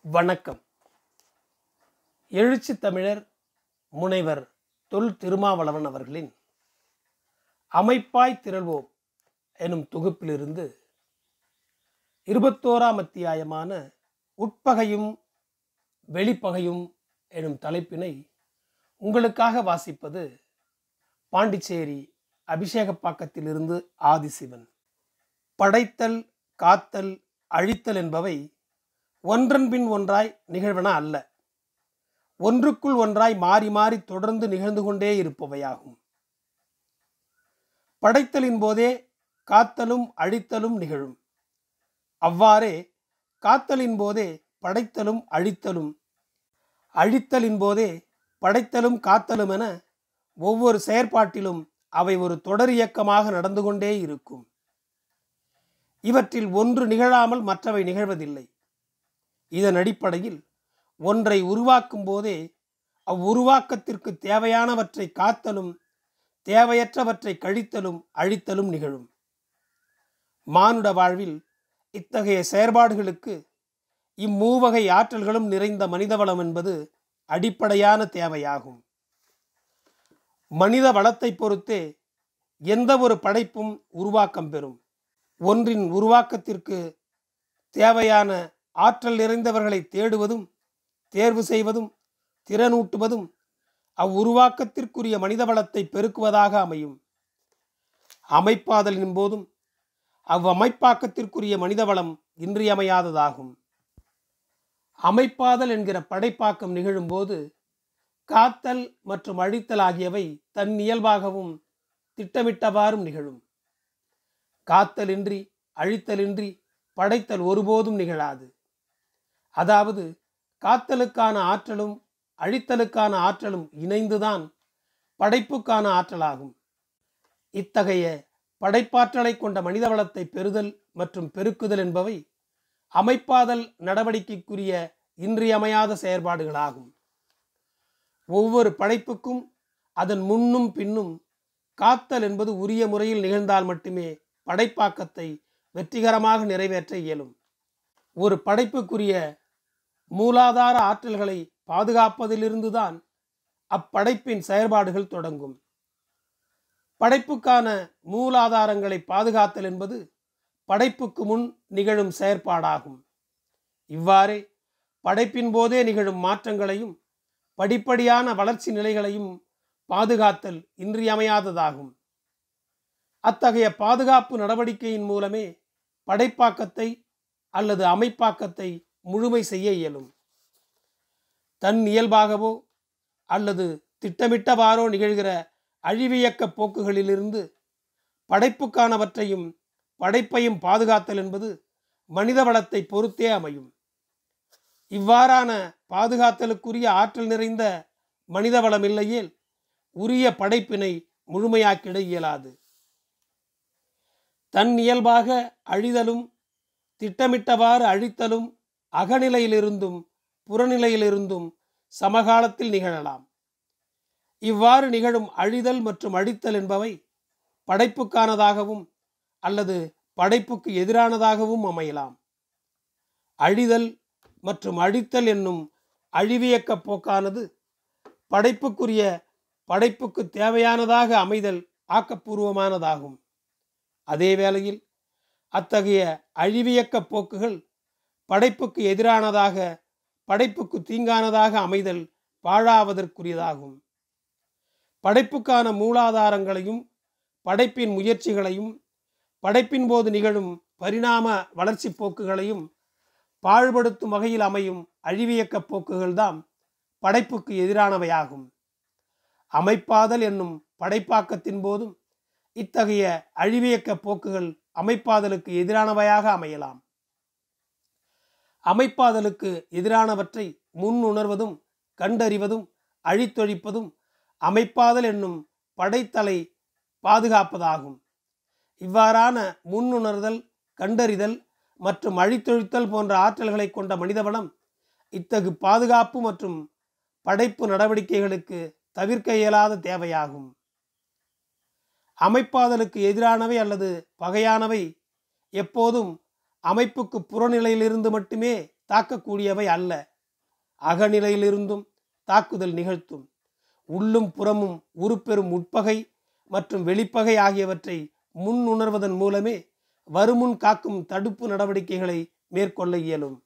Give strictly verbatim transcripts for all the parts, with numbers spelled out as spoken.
வணக்கம். எழுச்சி தமிழர் முனைவர் தொல் திருமாவளவன் அவர்களின் அமைப்பாய் திரள்வோம் எனும் தொகுப்பிலிருந்து இருபத்தோராம் அத்தியாயமான உட்பகையும் வெளிப்பகையும் எனும் தலைப்பினை உங்களுக்காக வாசிப்பது பாண்டிச்சேரி அபிஷேகப்பாக்கத்திலிருந்து ஆதிசிவன். படைத்தல், காத்தல், அழித்தல் என்பவை ஒன்றன் பின் ஒன்றாய் நிகழ்வன அல்ல, ஒன்றுக்குள் ஒன்றாய் மாறி மாறி தொடர்ந்து நிகழ்ந்து கொண்டே இருப்பவையாகும். படைத்தலின் போதே காத்தலும் அழித்தலும் நிகழும். அவ்வாறே காத்தலின் போதே படைத்தலும் அழித்தலும், அழித்தலின் போதே படைத்தலும் காத்தலும் என ஒவ்வொரு செயற்பாட்டிலும் அவை ஒரு தொடர் இயக்கமாக நடந்து கொண்டே இருக்கும். இவற்றில் ஒன்று நிகழாமல் மற்றவை நிகழ்வதில்லை. இதன் அடிப்படையில் ஒன்றை உருவாக்கும் போதே அவ்வுருவாக்கத்திற்கு தேவையானவற்றை காத்தலும் தேவையற்றவற்றை கழித்தலும் அழித்தலும் நிகழும். மானுட வாழ்வில் இத்தகைய செயற்பாடுகளுக்கு இம்மூவகை ஆற்றல்களும் நிறைந்த மனிதவளம் என்பது அடிப்படையான தேவையாகும். மனித வளத்தை பொறுத்தே எந்த ஒரு படைப்பும் உருவாக்கம் பெறும். ஒன்றின் உருவாக்கத்திற்கு தேவையான ஆற்றல் நிறைந்தவர்களை தேடுவதும் தேர்வு செய்வதும் திறனூட்டுவதும் அவ்வுருவாக்கத்திற்குரிய மனித வளத்தை பெருக்குவதாக அமையும். அமைப்பாதலின் போதும் அவ்வமைப்பாக்கத்திற்குரிய மனித வளம் இன்றியமையாததாகும். அமைப்பாதல் என்கிற படைப்பாக்கம் நிகழும்போது காத்தல் மற்றும் அழித்தல் ஆகியவை தன் இயல்பாகவும் திட்டமிட்டவாறும் நிகழும். காத்தலின்றி அழித்தலின்றி படைத்தல் ஒருபோதும் நிகழாது. அதாவது காத்தலுக்கான ஆற்றலும் அழித்தலுக்கான ஆற்றலும் இணைந்துதான் படைப்புக்கான ஆற்றலாகும். இத்தகைய படைப்பாற்றலை கொண்ட மனித வளத்தை பெறுதல் மற்றும் பெருக்குதல் என்பவை அமைப்பாதல் நடவடிக்கைக்குரிய இன்றியமையாத செயற்பாடுகளாகும். ஒவ்வொரு படைப்புக்கும் அதன் முன்னும் பின்னும் காத்தல் என்பது உரிய முறையில் நிகழ்ந்தால் மட்டுமே படைப்பாக்கத்தை வெற்றிகரமாக நிறைவேற்ற இயலும். ஒரு படைப்புக்குரிய மூலாதார ஆற்றல்களை பாதுகாப்பதிலிருந்துதான் அப்படைப்பின் செயற்பாடுகள் தொடங்கும். படைப்புக்கான மூலாதாரங்களை பாதுகாத்தல் என்பது படைப்புக்கு முன் நிகழும் செயற்பாடாகும். இவ்வாறே படைப்பின் போதே நிகழும் மாற்றங்களையும் படிப்படியான வளர்ச்சி நிலைகளையும் பாதுகாத்தல் இன்றியமையாததாகும். அத்தகைய பாதுகாப்பு நடவடிக்கையின் மூலமே படைப்பாக்கத்தை அல்லது அமைப்பாக்கத்தை முழுமை செய்ய இயலும். தன் இயல்பாகவோ அல்லது திட்டமிட்டவாறோ நிகழ்கிற அழிவியக்க போக்குகளிலிருந்து படைப்புக்கானவற்றையும் படைப்பையும் பாதுகாத்தல் என்பது மனித வளத்தை பொறுத்தே அமையும். இவ்வாறான பாதுகாத்தலுக்குரிய ஆற்றல் நிறைந்த மனித வளம் இல்லையேல் உரிய படைப்பினை முழுமையாக்கிட இயலாது. தன் இயல்பாக அழிதலும் திட்டமிட்டவாறு அழித்தலும் அகநிலையிலிருந்தும் புறநிலையிலிருந்தும் சமகாலத்தில் நிகழலாம். இவ்வாறு நிகழும் அழிதல் மற்றும் அழித்தல் என்பவை படைப்புக்கானதாகவும் அல்லது படைப்புக்கு எதிரானதாகவும் அமையலாம். அழிதல் மற்றும் அழித்தல் என்னும் அழிவியக்க போக்கானது படைப்புக்குரிய படைப்புக்கு தேவையானதாக அமைதல் ஆக்கப்பூர்வமானதாகும். அதே வேளையில் அத்தகைய அழிவியக்க போக்குகள் படைப்புக்கு எதிரானதாக படைப்புக்கு தீங்கானதாக அமைதல் பாழாவதற்குரியதாகும். படைப்புக்கான மூலாதாரங்களையும் படைப்பின் முயற்சிகளையும் படைப்பின் போது நிகழும் பரிணாம வளர்ச்சி போக்குகளையும் பாழ்படுத்தும் வகையில் அமையும் அழிவியக்க போக்குகள்தான் படைப்புக்கு எதிரானவையாகும். அமைப்பாதல் என்னும் படைப்பாக்கத்தின் போதும் இத்தகைய அழிவியக்க போக்குகள் அமைப்பாதலுக்கு எதிரானவையாக அமையலாம். அமைப்பாதலுக்கு எதிரானவற்றை முன் உணர்வதும் கண்டறிவதும் அழித்தொழிப்பதும் அமைப்பாதல் என்னும் படைத்தலை பாதுகாப்பதாகும். இவ்வாறான முன்னுணர்தல், கண்டறிதல் மற்றும் அழித்தொழித்தல் போன்ற ஆற்றல்களை கொண்ட மனிதவளம் இத்தகு பாதுகாப்பு மற்றும் படைப்பு நடவடிக்கைகளுக்கு தவிர்க்க இயலாத தேவையாகும். அமைப்பாதலுக்கு எதிரானவை அல்லது பகையானவை எப்போதும் அமைப்புக்கு புறநிலையிலிருந்து மட்டுமே தாக்கக்கூடியவை அல்ல. அகநிலையிலிருந்தும் தாக்குதல் நிகழ்த்தும். உள்ளும் புறமும் உருப்பெறும் உட்பகை மற்றும் வெளிப்பகை ஆகியவற்றை முன் உணர்வதன் மூலமே வருமுன் காக்கும் தடுப்பு நடவடிக்கைகளை மேற்கொள்ள இயலும்.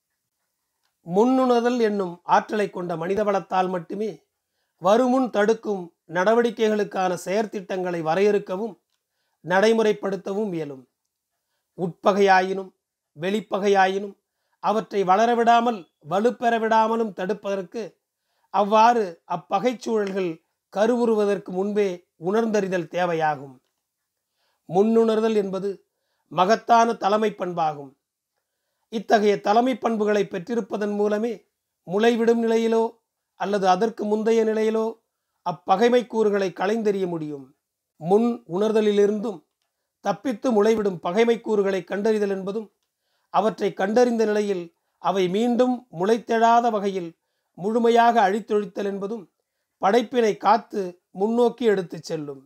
முன்னுணர்தல் என்னும் ஆற்றலை கொண்ட மனித வளத்தால் மட்டுமே வருமுன் தடுக்கும் நடவடிக்கைகளுக்கான செயற்திட்டங்களை வரையறுக்கவும் நடைமுறைப்படுத்தவும் இயலும். உட்பகையாயினும் வெளிப்பகையாயினும் அவற்றை வளரவிடாமல் வலுப்பெற விடாமலும் தடுப்பதற்கு அவ்வாறு அப்பகைச்சூழல்கள் கருவுறுவதற்கு முன்பே உணர்ந்தறிதல் தேவையாகும். முன்னுணர்தல் என்பது மகத்தான தலைமை பண்பாகும். இத்தகைய தலைமை பண்புகளை பெற்றிருப்பதன் மூலமே முளைவிடும் நிலையிலோ அல்லது அதற்கு முந்தைய நிலையிலோ அப்பகைமை கூறுகளை களைந்தெறிய முடியும். முன் உணர்தலிலிருந்தும் தப்பித்து முளைவிடும் பகைமை கூறுகளை கண்டறிதல் என்பதும் அவற்றை கண்டறிந்த நிலையில் அவை மீண்டும் முளைத்தெழாத வகையில் முழுமையாக அழித்தொழித்தல் என்பதும் படைப்பினை காத்து முன்னோக்கி எடுத்து செல்லும்.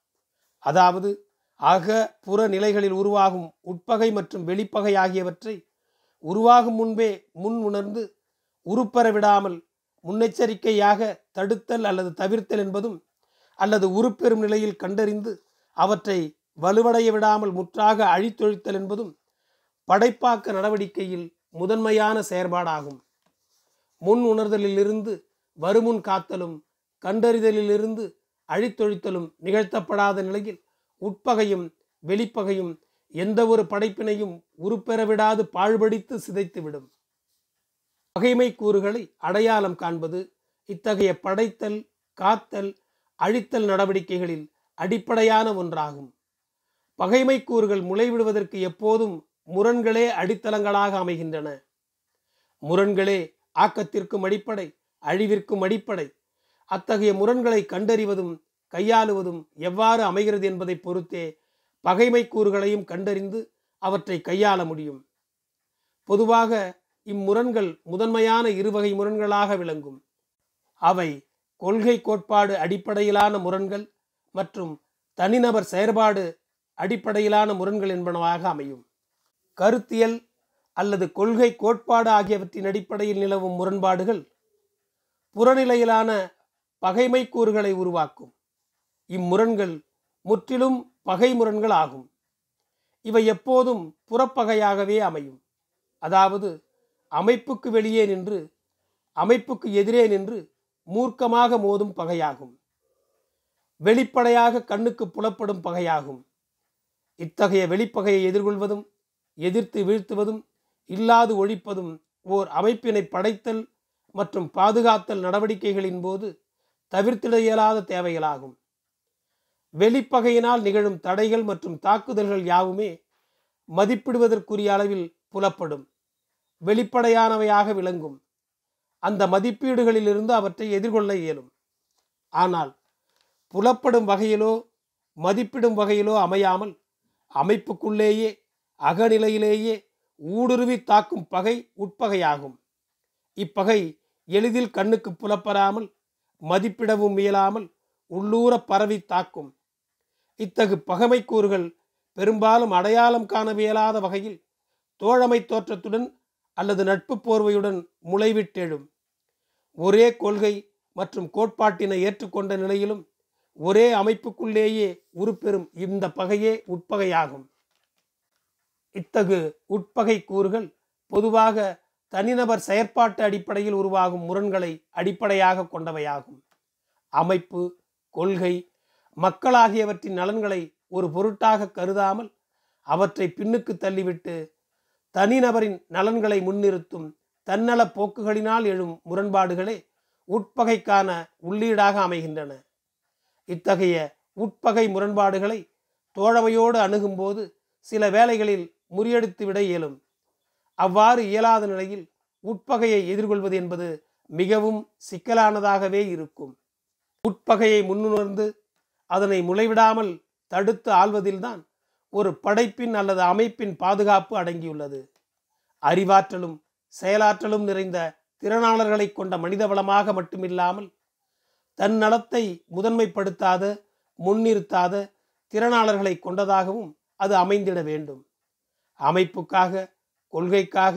அதாவது அக புற நிலைகளில் உருவாகும் உட்பகை மற்றும் வெளிப்பகை ஆகியவற்றை உருவாகும் முன்பே முன் உணர்ந்து உருப்பெற விடாமல் முன்னெச்சரிக்கையாக தடுத்தல் அல்லது தவிர்த்தல் என்பதும், அல்லது உருப்பெறும் நிலையில் கண்டறிந்து அவற்றை வலுவடைய விடாமல் முற்றாக அழித்தொழித்தல் என்பதும் படைப்பாக்க நடவடிக்கையில் முதன்மையான செயற்பாடாகும். முன் உணர்தலிலிருந்து வருமுன் காத்தலும் கண்டறிதலிலிருந்து அழித்தொழித்தலும் நிகழ்த்தப்படாத நிலையில் உட்பகையும் வெளிப்பகையும் எந்த ஒரு படைப்பினையும் உருப்பெறவிடாது பாழ்படித்து சிதைத்துவிடும். பகைமை கூறுகளை அடையாளம் காண்பது இத்தகைய படைத்தல், காத்தல், அழித்தல் நடவடிக்கைகளில் அடிப்படையான ஒன்றாகும். பகைமை கூறுகள் முளைவிடுவதற்கு எப்போதும் முரண்களே அடித்தளங்களாக அமைகின்றன. முரண்களே ஆக்கத்திற்கும் அடிப்படை, அழிவிற்கும் அடிப்படை. அத்தகைய முரண்களை கண்டறிவதும் கையாளுவதும் எவ்வாறு அமைகிறது என்பதை பொறுத்தே பகைமை கூறுகளையும் கண்டறிந்து அவற்றை கையாள முடியும். பொதுவாக இம்முரண்கள் முதன்மையான இருவகை முரண்களாக விளங்கும். அவை கொள்கை கோட்பாடு அடிப்படையிலான முரண்கள் மற்றும் தனிநபர் செயற்பாடு அடிப்படையிலான முரண்கள் என்பனவாக அமையும். கருத்தியல் அல்லது கொள்கை கோட்பாடு ஆகியவற்றின் அடிப்படையில் நிலவும் முரண்பாடுகள் புறநிலையிலான பகைமை கூறுகளை உருவாக்கும். இம்முரண்கள் முற்றிலும் பகை முரண்கள் ஆகும். இவை எப்போதும் புறப்பகையாகவே அமையும். அதாவது அமைப்புக்கு வெளியே நின்று அமைப்புக்கு எதிரே நின்று மூர்க்கமாக மோதும் பகையாகும். வெளிப்படையாக கண்ணுக்கு புலப்படும் பகையாகும். இத்தகைய வெளிப்பகையை எதிர்கொள்வதும் எதிர்த்து வீழ்த்துவதும் இல்லாது ஒழிப்பதும் ஓர் அமைப்பினை படைத்தல் மற்றும் பாதுகாத்தல் நடவடிக்கைகளின் போது தவிர்த்திட இயலாத தேவைகளாகும். வெளிப்பகையினால் நிகழும் தடைகள் மற்றும் தாக்குதல்கள் யாவுமே மதிப்பிடுவதற்குரிய அளவில் புலப்படும், வெளிப்படையானவையாக விளங்கும். அந்த மதிப்பீடுகளிலிருந்து அவற்றை எதிர்கொள்ள இயலும். ஆனால் புலப்படும் வகையிலோ மதிப்பிடும் வகையிலோ அமையாமல் அமைப்புக்குள்ளேயே அகநிலையிலேயே ஊடுருவி தாக்கும் பகை உட்பகையாகும். இப்பகை எளிதில் கண்ணுக்கு புலப்படாமல் மதிப்பிடவும் இயலாமல் உள்ளூர பரவி தாக்கும். இத்தகு பகைமை கூறுகள் பெரும்பாலும் அடையாளம் காணவியலாத வகையில் தோழமை தோற்றத்துடன் அல்லது நட்பு போர்வையுடன் முளைவிட்டெழும். ஒரே கொள்கை மற்றும் கோட்பாட்டினை ஏற்றுக்கொண்ட நிலையிலும் ஒரே அமைப்புக்குள்ளேயே உருப்பெறும் இந்த பகையே உட்பகையாகும். இத்தகு உட்பகை கூறுகள் பொதுவாக தனிநபர் செயற்பாட்டு அடிப்படையில் உருவாகும் முரண்களை அடிப்படையாக கொண்டவையாகும். அமைப்பு, கொள்கை, மக்கள் ஆகியவற்றின் நலன்களை ஒரு பொருட்டாக கருதாமல் அவற்றை பின்னுக்கு தள்ளிவிட்டு தனிநபரின் நலன்களை முன்னிறுத்தும் தன்னல போக்குகளினால் எழும் முரண்பாடுகளே உட்பகைக்கான உள்ளீடாக அமைகின்றன. இத்தகைய உட்பகை முரண்பாடுகளை தோழமையோடு அணுகும்போது சில வேளைகளில் முறியடித்துவிட இயலும். அவ்வாறு இயலாத நிலையில் உட்பகையை எதிர்கொள்வது என்பது மிகவும் சிக்கலானதாகவே இருக்கும். உட்பகையை முன்னுணர்ந்து அதனை முளைவிடாமல் தடுத்து ஆள்வதில்தான் ஒரு படைப்பின் அல்லது அமைப்பின் பாதுகாப்பு அடங்கியுள்ளது. அறிவாற்றலும் செயலாற்றலும் நிறைந்த திறனாளர்களை கொண்ட மனித வளமாக மட்டுமில்லாமல் தன் நலத்தை முதன்மைப்படுத்தாத முன்னிறுத்தாத திறனாளர்களை கொண்டதாகவும் அது அமைந்திட வேண்டும். அமைப்புக்காக, கொள்கைக்காக,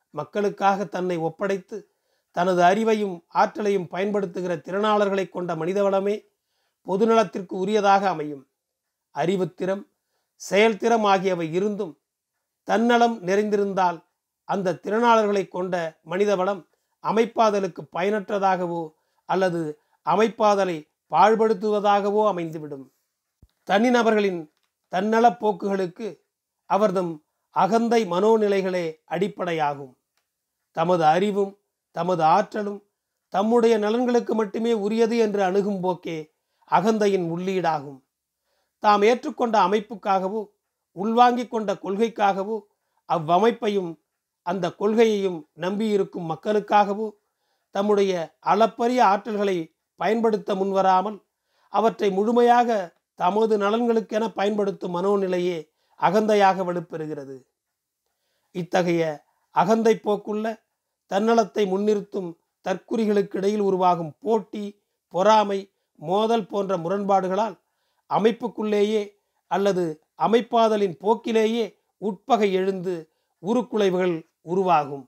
மக்களுக்காக தன்னை ஒப்படைத்து தனது அறிவையும் ஆற்றலையும் பயன்படுத்துகிற திறனாளர்களை கொண்ட மனிதவளமே பொதுநலத்திற்கு உரியதாக அமையும். அறிவுத்திறம், செயல்திறம் ஆகியவை இருந்தும் தன்னலம் நிறைந்திருந்தால் அந்த திறனாளர்களை கொண்ட மனிதவளம் அமைப்பாதலுக்கு பயனற்றதாகவோ அல்லது அமைப்பாதலை பாழ்படுத்துவதாகவோ அமைந்துவிடும். தனிநபர்களின் தன்னல போக்குகளுக்கு அவர்தம் அகந்தை மனோநிலைகளே அடிப்படையாகும். தமது அறிவும் தமது ஆற்றலும் தம்முடைய நலன்களுக்கு மட்டுமே உரியது என்று அணுகும் போக்கே அகந்தையின் உள்ளீடாகும். தாம் ஏற்றுக்கொண்ட அமைப்புக்காகவோ உள்வாங்கிக் கொண்ட கொள்கைக்காகவோ அவ்வமைப்பையும் அந்த கொள்கையையும் நம்பியிருக்கும் மக்களுக்காகவோ தம்முடைய அளப்பரிய ஆற்றல்களை பயன்படுத்த முன்வராமல் அவற்றை முழுமையாக தமது நலன்களுக்கென பயன்படுத்தும் மனோநிலையே அகந்தையாக வலுப்பெறுகிறது. இத்தகைய அகந்தை போக்குள்ள தன்னலத்தை முன்னிறுத்தும் தற்குறிகளுக்கு இடையில் உருவாகும் போட்டி, பொறாமை, மோதல் போன்ற முரண்பாடுகளால் அமைப்புக்குள்ளேயே அல்லது அமைப்பாதலின் போக்கிலேயே உட்பகை எழுந்து உருக்குலைவுகள் உருவாகும்.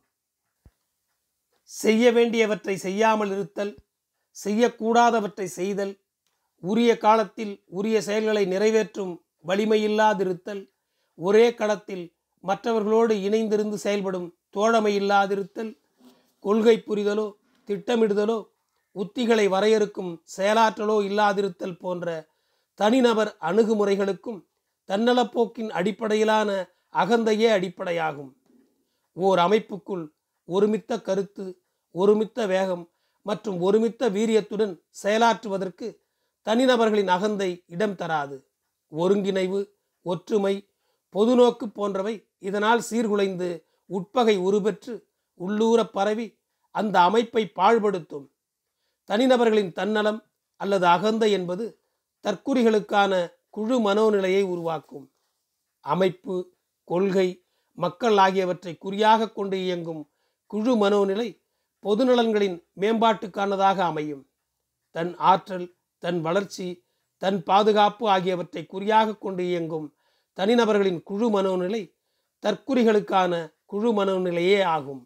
செய்ய வேண்டியவற்றை செய்யாமல் இருத்தல், செய்யக்கூடாதவற்றை செய்தல், உரிய காலத்தில் உரிய செயல்களை நிறைவேற்றும் வலிமையில்லாதிருத்தல், ஒரே களத்தில் மற்றவர்களோடு இணைந்திருந்து செயல்படும் தோழமை இல்லாதிருத்தல், கொள்கை புரிதலோ திட்டமிடுதலோ உத்திகளை வரையறுக்கும் செயலாற்றலோ இல்லாதிருத்தல் போன்ற தனிநபர் அணுகுமுறைகளுக்கும் தன்னலப்போக்கின் அடிப்படையிலான அகந்தையே அடிப்படையாகும். ஓர் அமைப்புக்குள் ஒருமித்த கருத்து, ஒருமித்த வேகம் மற்றும் ஒருமித்த வீரியத்துடன் செயலாற்றுவதற்கு தனிநபர்களின் அகந்தை இடம் தராது. ஒருங்கிணைவு, ஒற்றுமை, பொதுநோக்கு போன்றவை இதனால் சீர்குலைந்து உட்பகை உருபெற்று உள்ளூர பரவி அந்த அமைப்பை பாழ்படுத்தும். தனிநபர்களின் தன்னலம் அல்லது அகந்தை என்பது தற்குறிகளுக்கான குழு மனோநிலையை உருவாக்கும். அமைப்பு, கொள்கை, மக்கள் ஆகியவற்றை குறியாக கொண்டு இயங்கும் குழு மனோநிலை பொதுநலன்களின் மேம்பாட்டுக்கானதாக அமையும். தன் ஆற்றல், தன் வளர்ச்சி, தன் பாதுகாப்பு ஆகியவற்றை குறியாக கொண்டு இயங்கும் தனிநபர்களின் குழு மனோநிலை தற்குறிகளுக்கான குழு மனோநிலையே ஆகும்.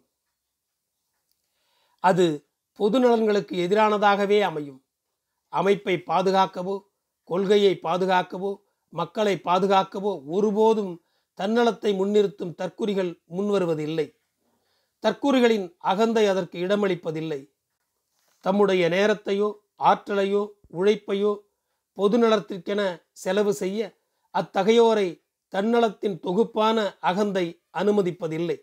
அது பொதுநலன்களுக்கு எதிரானதாகவே அமையும். அமைப்பை பாதுகாக்கவோ கொள்கையை பாதுகாக்கவோ மக்களை பாதுகாக்கவோ ஒருபோதும் தன்னலத்தை முன்னிறுத்தும் தற்குறிகள் முன்வருவதில்லை. தற்குறிகளின் அகந்தை அதற்கு இடமளிப்பதில்லை. தம்முடைய நேரத்தையோ ஆற்றலையோ உழைப்பையோ பொதுநலத்திற்கென செலவு செய்ய அத்தகையோரை தன்னலத்தின் தொகுப்பான அகந்தை அனுமதிப்பதில்லை.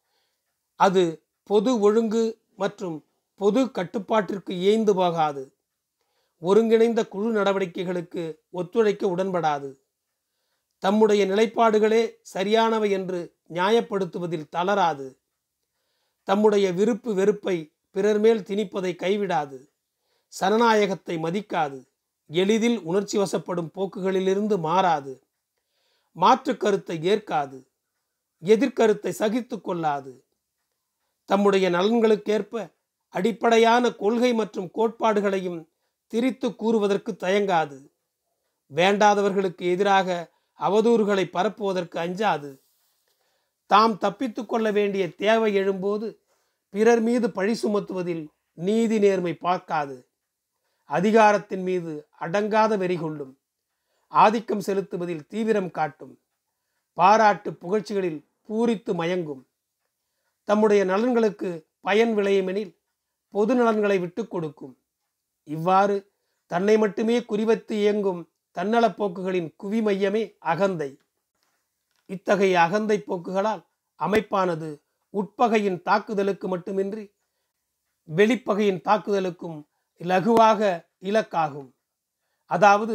அது பொது ஒழுங்கு மற்றும் பொது கட்டுப்பாட்டிற்கு ஏய்ந்து போகாது. ஒருங்கிணைந்த குழு நடவடிக்கைகளுக்கு ஒத்துழைக்க உடன்படாது. தம்முடைய நிலைப்பாடுகளே சரியானவை என்று நியாயப்படுத்துவதில் தளராது. தம்முடைய விருப்பு வெறுப்பை பிறர் மேல் திணிப்பதை கைவிடாது. சனநாயகத்தை மதிக்காது. எளிதில் உணர்ச்சி வசப்படும் போக்குகளிலிருந்து மாறாது. மாற்று கருத்தை ஏற்காது. எதிர்கருத்தை சகித்து கொள்ளாது. தம்முடைய நலன்களுக்கேற்ப அடிப்படையான கொள்கை மற்றும் கோட்பாடுகளையும் திரித்து கூறுவதற்கு தயங்காது. வேண்டாதவர்களுக்கு எதிராக அவதூறுகளை பரப்புவதற்கு அஞ்சாது. தாம் தப்பித்து கொள்ள வேண்டிய தேவை எழும்போது பிறர் மீது பழி சுமத்துவதில் நீதி நேர்மை பார்க்காது. அதிகாரத்தின் மீது அடங்காத வெறி கொள்ளும். ஆதிக்கம் செலுத்துவதில் தீவிரம் காட்டும். பாராட்டு புகழ்ச்சிகளில் பூரித்து மயங்கும். தம்முடைய நலன்களுக்கு பயன் விளையுமெனில் பொது நலன்களை விட்டு கொடுக்கும். இவ்வாறு தன்னை மட்டுமே குறிவைத்து இயங்கும் தன்னலப்போக்குகளின் குவிமையமே அகந்தை. இத்தகைய அகந்தை போக்குகளால் அமைப்பானது உட்பகையின் தாக்குதலுக்கு மட்டுமின்றி வெளிப்பகையின் தாக்குதலுக்கும் இலகுவாக இலக்காகும். அதாவது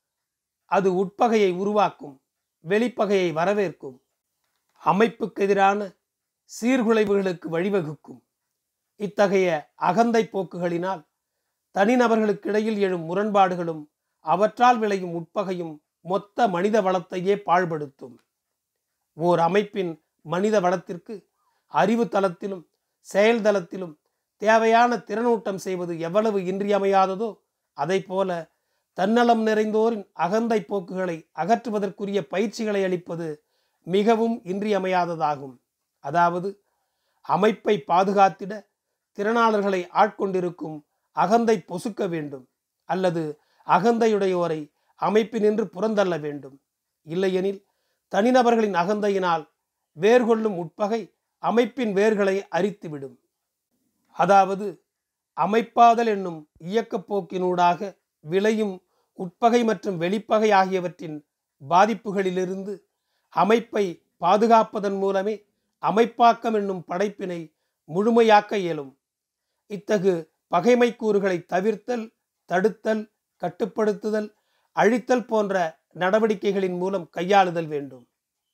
அது உட்பகையை உருவாக்கும், வெளிப்பகையை வரவேற்கும், அமைப்புக்கு எதிரான சீர்குலைவுகளுக்கு வழிவகுக்கும். இத்தகைய அகந்தை போக்குகளினால் தனிநபர்களுக்கிடையில் எழும் முரண்பாடுகளும் அவற்றால் விளையும் உட்பகையும் மொத்த மனித வளத்தையே பாழ்படுத்தும். ஓர் அமைப்பின் மனித வளத்திற்கு அறிவு தளத்திலும் செயல்தளத்திலும் தேவையான திறனூட்டம் செய்வது எவ்வளவு இன்றியமையாததோ அதை போல தன்னலம் நிறைந்தோரின் அகந்தை போக்குகளை அகற்றுவதற்குரிய பயிற்சிகளை அளிப்பது மிகவும் இன்றியமையாததாகும். அதாவது அமைப்பை பாதுகாத்திட திறனாளர்களை ஆட்கொண்டிருக்கும் அகந்தை பொசுக்க வேண்டும், அல்லது அகந்தையுடையோரை அமைப்பினின்று புறந்தள்ள வேண்டும். இல்லையெனில் தனிநபர்களின் அகந்தையினால் வேர்கொள்ளும் உட்பகை அமைப்பின் வேர்களை அரித்துவிடும். அதாவது அமைப்பாதல் என்னும் இயக்கப்போக்கினூடாக விளையும் உட்பகை மற்றும் வெளிப்பகை ஆகியவற்றின் பாதிப்புகளிலிருந்து அமைப்பை பாதுகாப்பதன் மூலமே அமைப்பாக்கம் என்னும் படைப்பினை முழுமையாக்க இயலும். இத்தகு பகைமை கூறுகளை தவிர்த்தல், தடுத்தல், கட்டுப்படுத்துதல், அழித்தல் போன்ற நடவடிக்கைகளின் மூலம் கையாளுதல் வேண்டும்.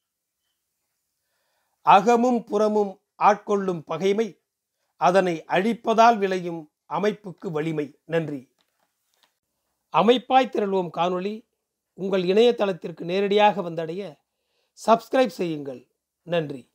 அகமும் புறமும் ஆட்கொள்ளும் பகைமை அதனை அழிப்பதால் விளையும் அமைப்புக்கு வலிமை. நன்றி. அமைப்பாய் திரள்வோம் காணொளி உங்கள் இணையதளத்திற்கு நேரடியாக வந்தடைய சப்ஸ்கிரைப் செய்யுங்கள். நன்றி.